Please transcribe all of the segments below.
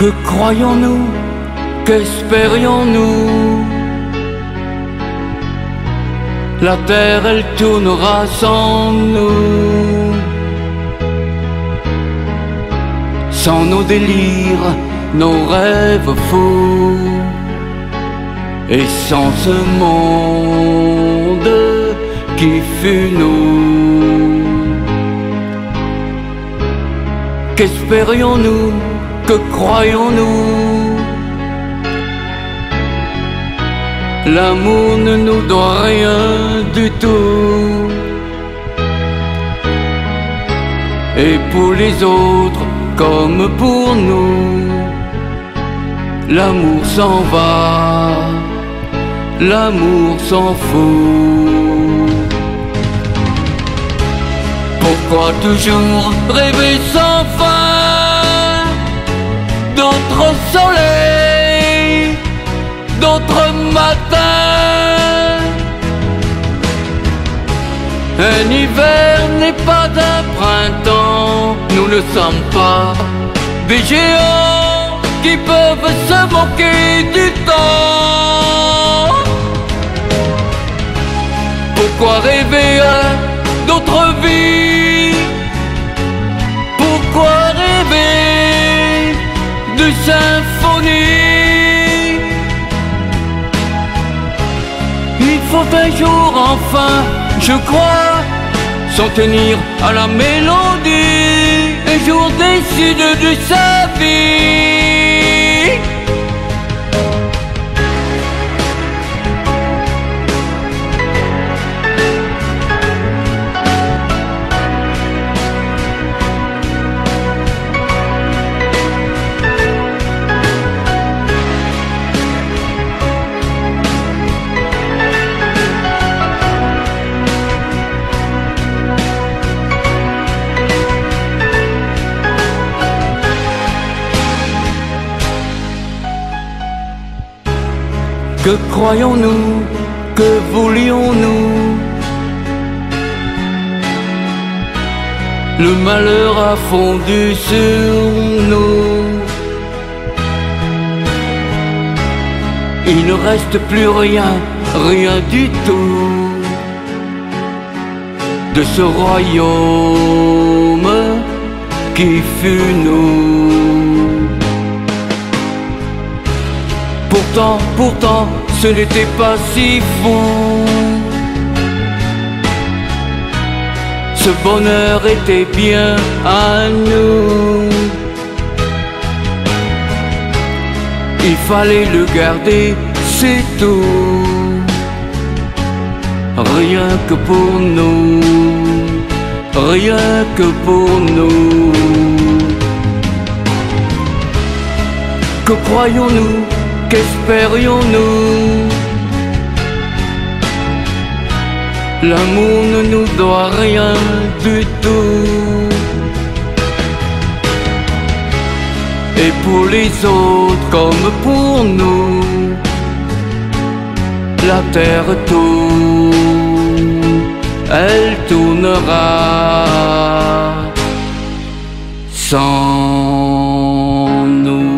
Que croyons-nous, qu'espérions-nous? La terre, elle tournera sans nous, sans nos délires, nos rêves fous, et sans ce monde qui fut nous. Qu'espérions-nous, que croyons-nous? L'amour ne nous doit rien du tout, et pour les autres comme pour nous, l'amour s'en va, l'amour s'en fout. Pourquoi toujours rêver sans fin d'autres soleils, d'autres matins? Un hiver n'est pas un printemps, nous ne sommes pas des géants qui peuvent se moquer du temps. Pourquoi rêver d'autres vies? Pourquoi rêver de symphonie? Il faut un jour enfin, je crois, s'en tenir à la mélodie. Un jour décide de sa vie. Que croyons-nous, que voulions-nous? Le malheur a fondu sur nous. Il ne reste plus rien, rien du tout de ce royaume qui fut nous. Pourtant, ce n'était pas si fou. Ce bonheur était bien à nous. Il fallait le garder, c'est tout. Rien que pour nous, rien que pour nous. Que croyons-nous, qu'espérions-nous? L'amour ne nous doit rien du tout, et pour les autres comme pour nous, la terre tourne, elle tournera sans nous.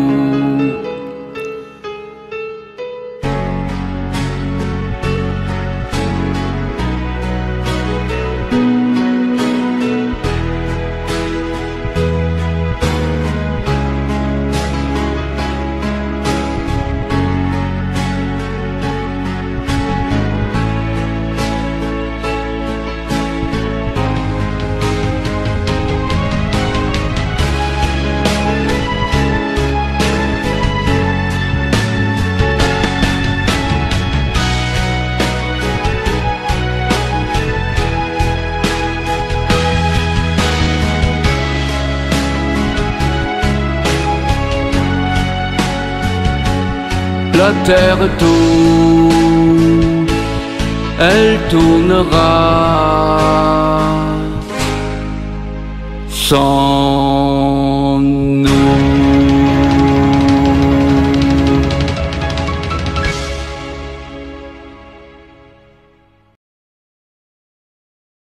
La terre tourne, elle tournera sans